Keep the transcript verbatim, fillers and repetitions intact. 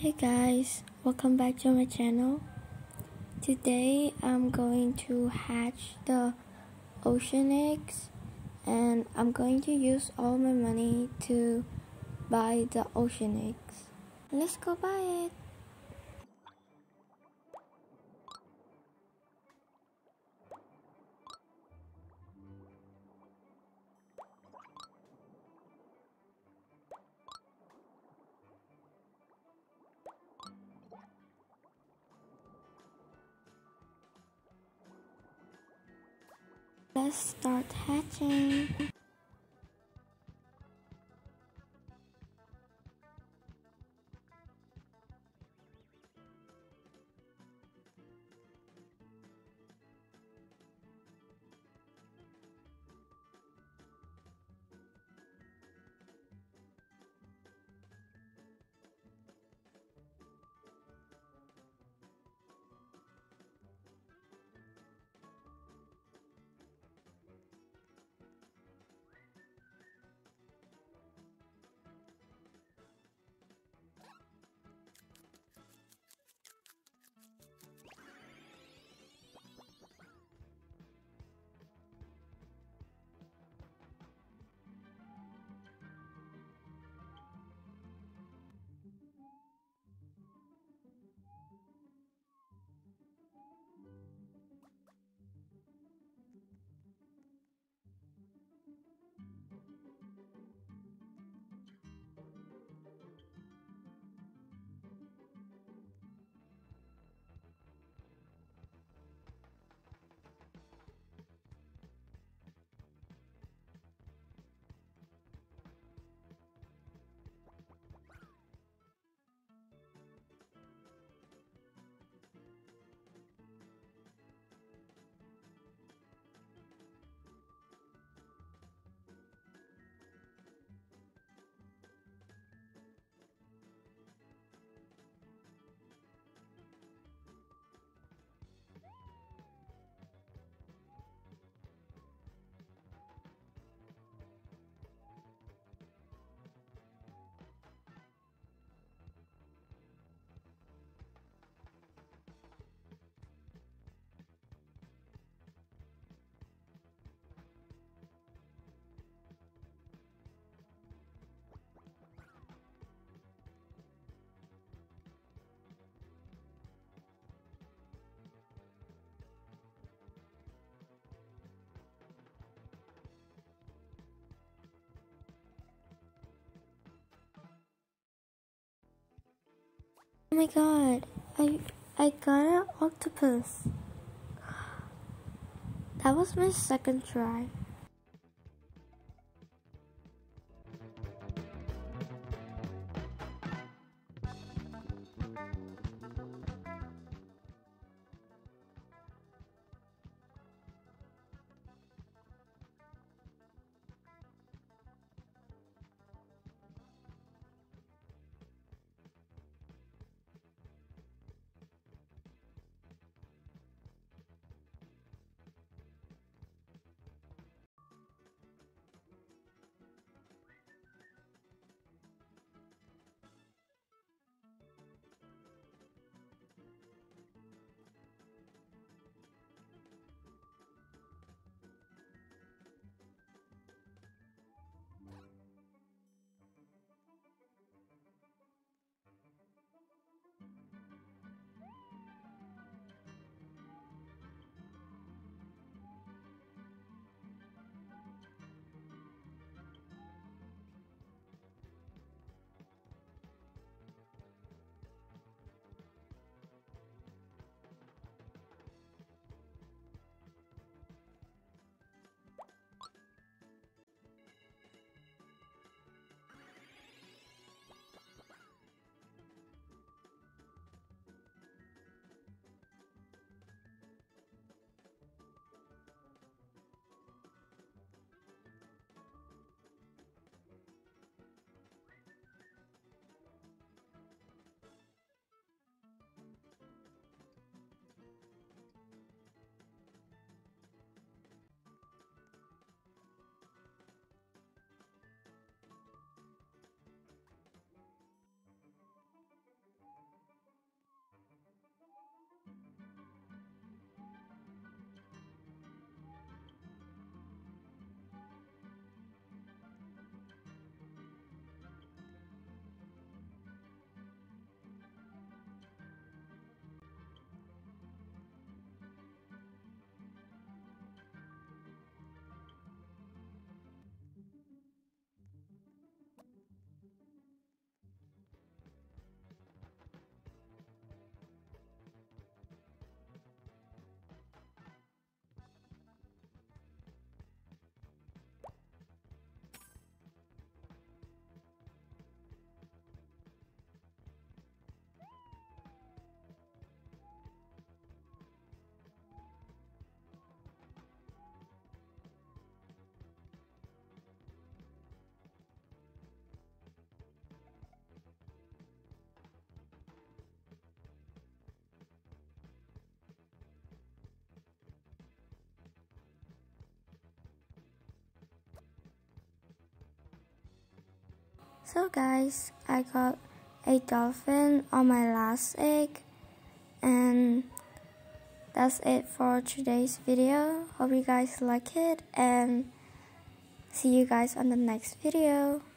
Hey guys, welcome back to my channel. Today I'm going to hatch the ocean eggs and I'm going to use all my money to buy the ocean eggs. Let's go buy it. Let's start hatching. Oh my god, I I got an octopus. That was my second try. So guys, I got a dolphin on my last egg, and that's it for today's video. Hope you guys like it, and see you guys on the next video.